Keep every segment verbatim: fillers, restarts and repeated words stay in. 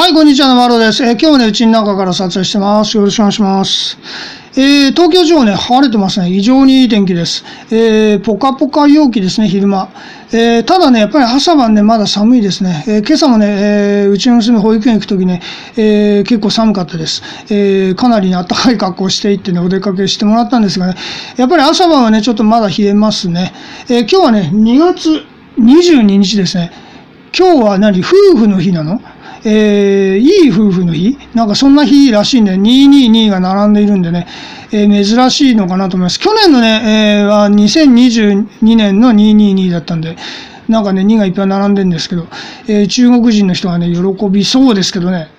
はい、こんにちは、なまろです。えー、今日はね、うちの中から撮影してます。よろしくお願いします。えー、東京地方ね、晴れてますね。非常にいい天気です。えー、ポカポカ陽気ですね、昼間。えー、ただね、やっぱり朝晩ね、まだ寒いですね。えー、今朝もね、えー、うちの娘保育園行くときね、えー、結構寒かったです。えー、かなりね、暖かい格好をしていってね、お出かけしてもらったんですがね、やっぱり朝晩はね、ちょっとまだ冷えますね。えー、今日はね、にがつにじゅうににちですね。今日は何、夫婦の日なの？えー、いい夫婦の日なんかそんな日らしいんで、にひゃくにじゅうにが並んでいるんでね、えー、珍しいのかなと思います。去年のね、えー、はにせんにじゅうにねんのにひゃくにじゅうにだったんで、なんかね、にがいっぱい並んでるんですけど、えー、中国人の人はね、喜びそうですけどね。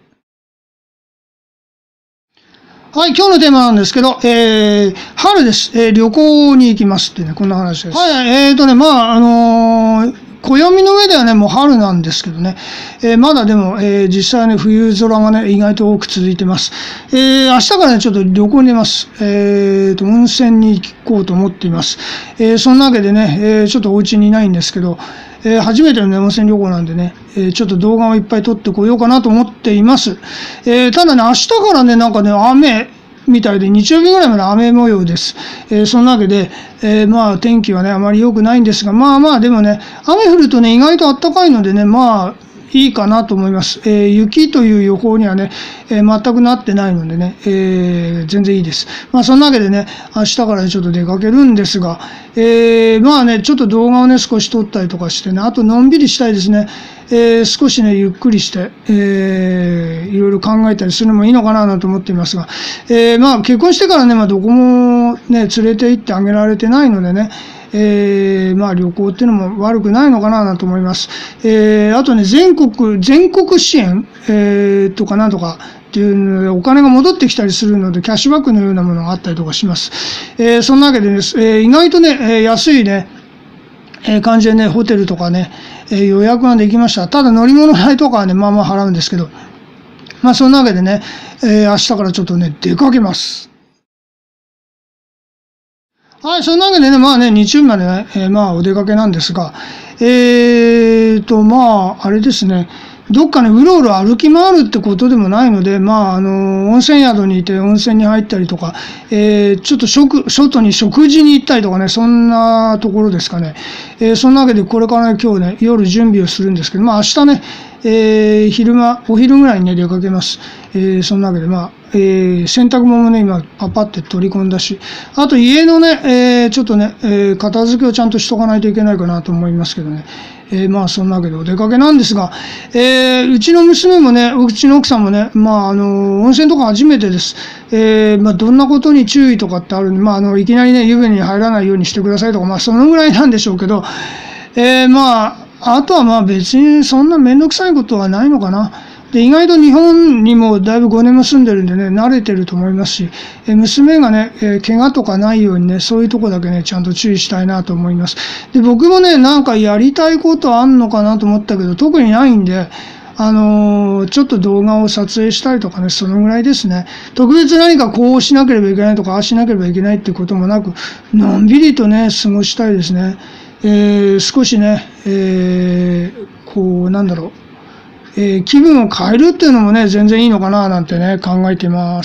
はい、今日のテーマなんですけど、えー、春です。えー、旅行に行きますってね、こんな話です。はい、えーとね、まあ、あのー、暦の上ではね、もう春なんですけどね、えー、まだでも、えー、実際はね、冬空がね、意外と多く続いてます。えー、明日からね、ちょっと旅行に出ます。えーと、温泉に行こうと思っています。えー、そんなわけでね、えー、ちょっとお家にいないんですけど、えー、初めての、ね、温泉旅行なんでね、えー、ちょっと動画をいっぱい撮ってこようかなと思っています。えー、ただね、明日からね、なんかね、雨、みたいで、日曜日ぐらいまで雨模様です。えー、そんなわけで、えー、まあ天気はね、あまり良くないんですが、まあまあでもね、雨降るとね、意外と暖かいのでね、まあいいかなと思います。えー、雪という予報にはね、えー、全くなってないのでね、えー、全然いいです。まあそんなわけでね、明日からちょっと出かけるんですが、えー、まあね、ちょっと動画をね、少し撮ったりとかしてね、あとのんびりしたいですね。えー、少しね、ゆっくりして、えー、いろいろ考えたりするのもいいのかななんて思っていますが、えー、まあ結婚してからね、まあどこもね、連れて行ってあげられてないのでね、えー、まあ旅行っていうのも悪くないのかななんて思います。えー、あとね、全国、全国支援、えー、とかなんとか、っていうのでお金が戻ってきたりするので、キャッシュバックのようなものがあったりとかします。えー、そんなわけでね、えー、意外とね、えー、安いね、えー、感じでね、ホテルとかね、えー、予約ができました。ただ乗り物代とかはね、まあまあ払うんですけど、まあそんなわけでね、えー、明日からちょっとね、出かけます。はい、そんなわけでね、まあね、日曜日までね、えー、まあお出かけなんですが、えーと、まあ、あれですね、どっかね、うろうろ歩き回るってことでもないので、まあ、あの、温泉宿にいて温泉に入ったりとか、えー、ちょっと食、外に食事に行ったりとかね、そんなところですかね。えー、そんなわけで、これからね、今日ね、夜準備をするんですけど、まあ、明日ね、えー、昼間、お昼ぐらいにね、出かけます。えー、そんなわけで、まあ、えー、洗濯物もね、今、パパって取り込んだし、あと家のね、えー、ちょっとね、えー、片付けをちゃんとしとかないといけないかなと思いますけどね。えー、まあ、そんなわけでお出かけなんですが、えー、うちの娘もね、うちの奥さんもね、まあ、あの、温泉とか初めてです。えー、まあ、どんなことに注意とかってあるんで、まあ、あの、いきなりね、湯船に入らないようにしてくださいとか、まあ、そのぐらいなんでしょうけど、えー、まあ、あとはまあ別にそんなめんどくさいことはないのかな。で、意外と日本にもだいぶごねんも住んでるんでね、慣れてると思いますし、え娘がね、えー、怪我とかないようにね、そういうとこだけね、ちゃんと注意したいなと思います。で、僕もね、なんかやりたいことあんのかなと思ったけど、特にないんで、あのー、ちょっと動画を撮影したりとかね、そのぐらいですね。特別何かこうしなければいけないとか、ああしなければいけないってこともなく、のんびりとね、過ごしたいですね。えー、少しね、えー、こう、なんだろう、えー、気分を変えるっていうのもね、全然いいのかななんてね、考えています。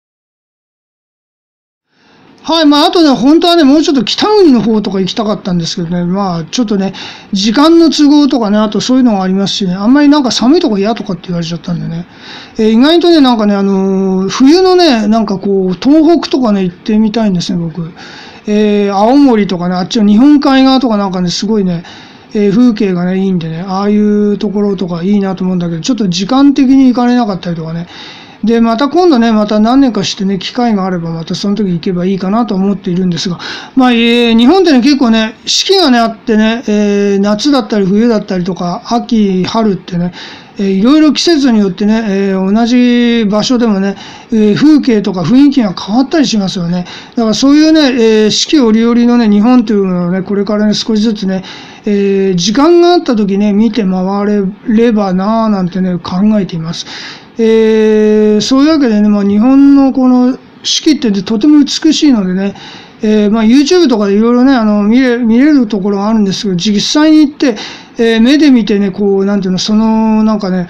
はい、まあ、あとね、本当はね、もうちょっと北国の方とか行きたかったんですけどね、まあ、ちょっとね、時間の都合とかね、あとそういうのがありますしね、あんまりなんか寒いとこ嫌とかって言われちゃったんでね、えー、意外とね、なんかね、あのー、冬のね、なんかこう、東北とかね、行ってみたいんですね、僕。えー、青森とかね、あっちの日本海側とかなんかね、すごいね、えー、風景がね、いいんでね、ああいうところとかいいなと思うんだけど、ちょっと時間的に行かれなかったりとかね。で、また今度ね、また何年かしてね、機会があれば、またその時行けばいいかなと思っているんですが、まあ、えー、日本ってね、結構ね、四季がね、あってね、えー、夏だったり冬だったりとか、秋、春ってね、えー、いろいろ季節によってね、えー、同じ場所でもね、えー、風景とか雰囲気が変わったりしますよね。だからそういうね、えー、四季折々のね、日本というのをね、これからね、少しずつね、えー、時間があった時ね、見て回れればなぁなんてね、考えています。えー、そういうわけでね、まあ、日本のこの四季ってとても美しいのでね、えー、まあ YouTube とかでいろいろね、あの、見れ、見れるところがあるんですけど、実際に行って、えー、目で見てね、こう、なんていうの、その、なんかね、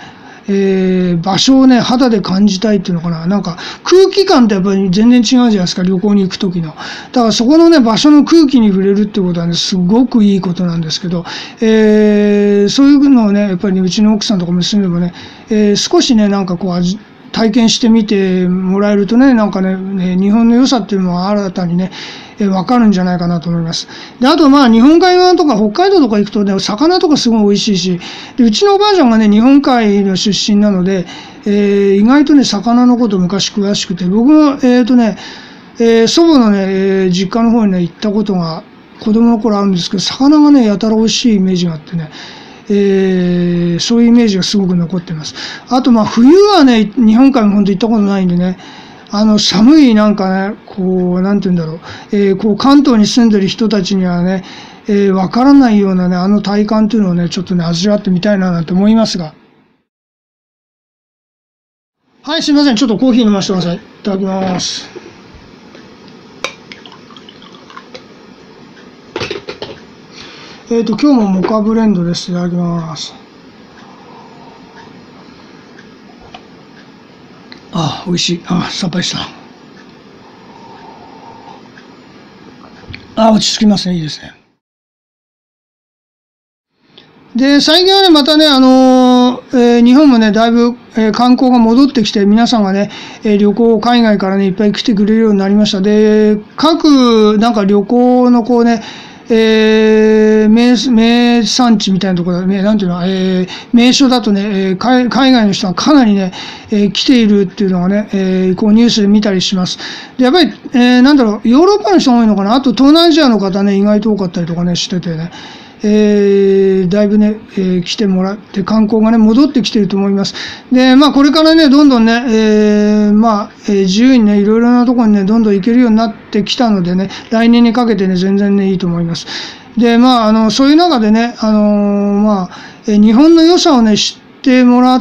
えー、場所をね、肌で感じたいっていうのかな。なんか空気感ってやっぱり全然違うじゃないですか、旅行に行くときの。だからそこのね、場所の空気に触れるってことはね、すごくいいことなんですけど、えー、そういうのをね、やっぱりね、うちの奥さんとか娘もね、えー、少しね、なんかこう、体験してみてもらえるとね、なんかね、ね日本の良さっていうのは新たにね、えー、わかるんじゃないかなと思います。で、あとまあ、日本海側とか北海道とか行くとね、魚とかすごい美味しいし、で、うちのおばあちゃんがね、日本海の出身なので、えー、意外とね、魚のこと昔詳しくて、僕も、えっとね、えー、祖母のね、えー、実家の方にね、行ったことが子供の頃あるんですけど、魚がね、やたら美味しいイメージがあってね、えー、そういうイメージがすごく残っています。あと、まあ、冬はね、日本海も本当行ったことないんでね、あの、寒いなんかね、こう、なんて言うんだろう、えー、こう、関東に住んでる人たちにはね、えー、わからないようなね、あの体感というのをね、ちょっとね、味わってみたいななんて思いますが。はい、すみません。ちょっとコーヒー飲ませてください。いただきます。えっと、今日もモカブレンドです。いただきます。あ、美味しい。あ、さっぱりした。あ、落ち着きますね。いいですね。で、最近はね、またね、あのーえー、日本もね、だいぶ、えー、観光が戻ってきて、皆さんがね、えー、旅行、海外からね、いっぱい来てくれるようになりました。で、各、なんか旅行のこうね、えー、名、名産地みたいなところだね、なんていうの、えー、名所だとね、えー、海、海外の人がかなりね、えー、来ているっていうのがね、えー、こうニュースで見たりします。で、やっぱり、えー、なんだろう、ヨーロッパの人が多いのかな、あと東南アジアの方ね、意外と多かったりとかね、しててね、えー、だいぶね、えー、来てもらって観光がね、戻ってきていると思います。で、まあ、これからね、どんどんね、えー、まあ、えー、自由にね、いろいろなところにね、どんどん行けるようになってきたのでね、来年にかけてね、全然ね、いいと思います。で、まあ、あの、そういう中でね、あのー、まあ、えー、日本の良さをね、知ってもらって、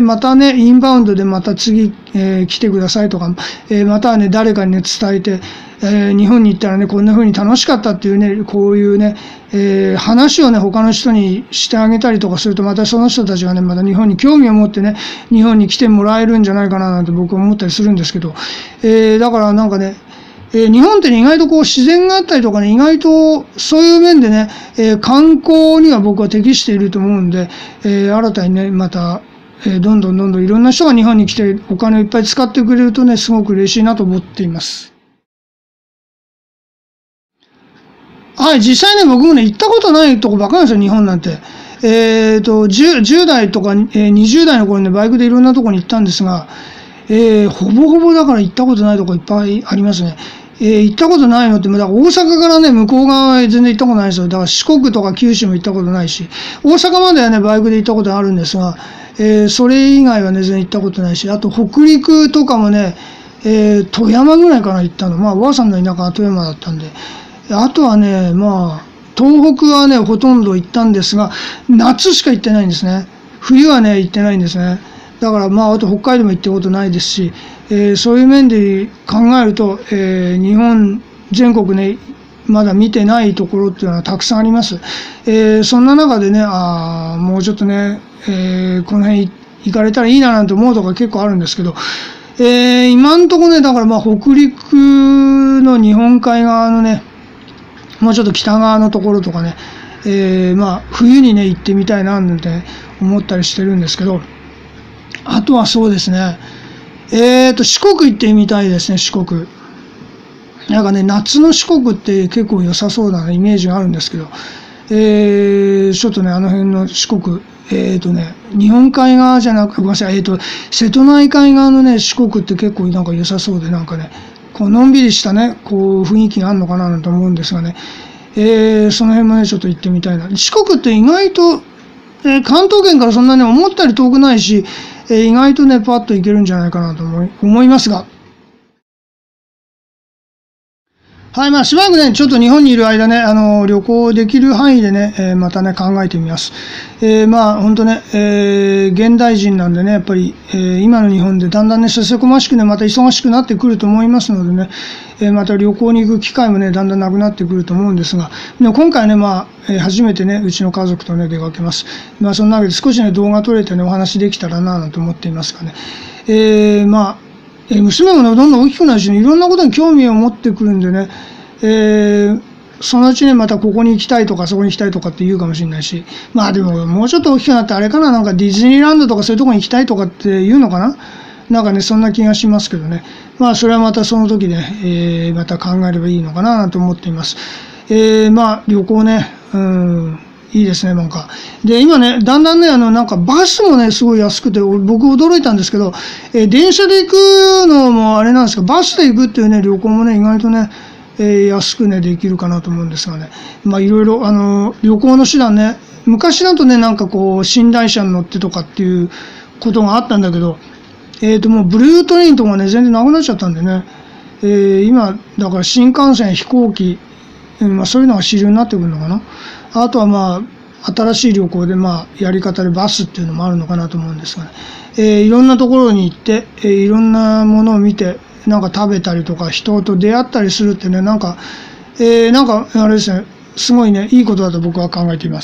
またね、インバウンドでまた次、えー、来てくださいとか、えー、またはね、誰かにね、伝えて、えー、日本に行ったらね、こんな風に楽しかったっていうね、こういうね、えー、話をね、他の人にしてあげたりとかすると、またその人たちがね、また日本に興味を持ってね、日本に来てもらえるんじゃないかななんて僕は思ったりするんですけど、えー、だからなんかね、えー、日本って、ね、意外とこう自然があったりとかね、意外とそういう面でね、えー、観光には僕は適していると思うんで、えー、新たにね、また、えー、どんどんどんどんいろんな人が日本に来てお金をいっぱい使ってくれるとね、すごく嬉しいなと思っています。はい、実際ね、僕もね、行ったことないとこばっかりなんですよ、日本なんて。えっと、10, じゅう代とか、えー、にじゅう代の頃にね、バイクでいろんなとこに行ったんですが、えー、ほぼほぼだから行ったことないとこいっぱいありますね。えー、行ったことないのって、だから大阪からね、向こう側へ全然行ったことないですよ。だから四国とか九州も行ったことないし、大阪まではね、バイクで行ったことあるんですが、えー、それ以外はね、全然行ったことないし、あと北陸とかもね、えー、富山ぐらいかな行ったの。まあ、おばあさんの田舎は富山だったんで。あとはね、まあ、東北はね、ほとんど行ったんですが、夏しか行ってないんですね。冬はね、行ってないんですね。だから、まあ、あと北海道も行ったことないですし、えー、そういう面で考えると、えー、日本全国ね、まだ見てないところっていうのはたくさんあります。えー、そんな中でね、あもうちょっとね、えー、この辺行かれたらいいななんて思うところが結構あるんですけど、えー、今んとこね、だからまあ北陸の日本海側のね、もうちょっと北側のところとかね、えー、まあ冬にね行ってみたいななんて思ったりしてるんですけど、あとはそうですね、えーと四国行ってみたいですね、四国。なんかね、夏の四国って結構良さそうなイメージがあるんですけど、えー、ちょっとね、あの辺の四国、えーとね、日本海側じゃなく、ごめんなさい、えーと、瀬戸内海側のね、四国って結構なんか良さそうで、なんかね、こう、のんびりしたね、こう、雰囲気があるのかなと思うんですがね、えー、その辺もね、ちょっと行ってみたいな。四国って意外と、えー、関東圏からそんなに思ったり遠くないし、えー、意外とね、パッと行けるんじゃないかなと思い、思いますが、 はい、まあ、しばらくね、ちょっと日本にいる間ね、あの、旅行できる範囲でね、えーまたね、考えてみます。えーまあ、本当ね、えー現代人なんでね、やっぱり、えー今の日本でだんだんね、せせこましくね、また忙しくなってくると思いますのでね、えーまた旅行に行く機会もね、だんだんなくなってくると思うんですが、でも今回ね、まあ、えー初めてね、うちの家族とね、出かけます。まあ、そんなわけで少しね、動画撮れてね、お話できたらな、なんて思っていますがね。えーまあ、えー娘もね、どんどん大きくなるしね、いろんなことに興味を持ってくるんでね、えーそのうちね、またここに行きたいとか、そこに行きたいとかって言うかもしれないし、まあでも、もうちょっと大きくなってあれかな、なんかディズニーランドとかそういうとこに行きたいとかって言うのかな、なんかね、そんな気がしますけどね。まあ、それはまたその時ね、えーまた考えればいいのかな、なんて思っています。えーまあ、旅行ね、うん、いいですね、なんか。で、今ね、だんだんね、あの、なんかバスもね、すごい安くて、僕驚いたんですけど、えー電車で行くのもあれなんですが、バスで行くっていうね、旅行もね、意外とね、えー安くね、できるかなと思うんですがね。まあ、いろいろ、あの、旅行の手段ね、昔だとね、なんかこう、寝台車に乗ってとかっていうことがあったんだけど、えっと、もう、ブルートレインとかね、全然なくなっちゃったんでね、えー今、だから新幹線、飛行機、うんまあ、そういうのが主流になってくるのかな。あとはまあ、新しい旅行で、まあ、やり方でバスっていうのもあるのかなと思うんですがね。えーいろんなところに行って、えーいろんなものを見て、なんか食べたりとか、人と出会ったりするってね、なんか、えーなんか、あれですね、すごいね、いいことだと僕は考えています。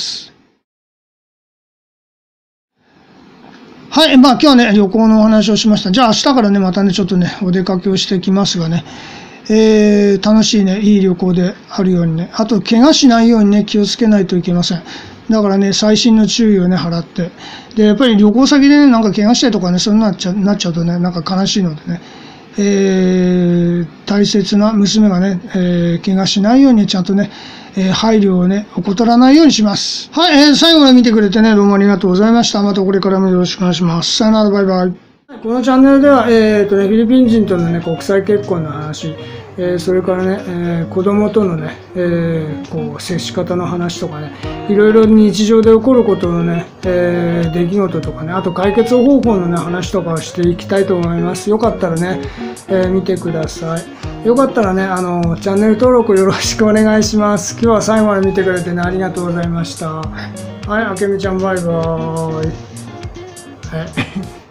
はい、まあ今日はね、旅行のお話をしました。じゃあ明日からね、またね、ちょっとね、お出かけをしてきますがね、えー楽しいね、いい旅行であるようにね、あと怪我しないようにね、気をつけないといけません。だからね、細心の注意をね、払って、で、やっぱり旅行先でね、なんか怪我したりとかね、そういうのなっちゃなっちゃうとね、なんか悲しいのでね、えー大切な娘がね、えー怪我しないようにちゃんとね、えー配慮をね、怠らないようにします。はい、えー最後まで見てくれてね、どうもありがとうございました。またこれからもよろしくお願いします。さよなら、バイバイ。このチャンネルでは、えーとね、フィリピン人との、ね、国際結婚の話、えーそれからね、えー子供とのね、えーこう接し方の話とかね、いろいろ日常で起こることのね、えー出来事とかね、あと解決方法のね、話とかをしていきたいと思います。よかったらね、えー見てください。よかったらね、あの、チャンネル登録よろしくお願いします。今日は最後まで見てくれてね、ありがとうございました。はい、あけみちゃんバイバーイ。はい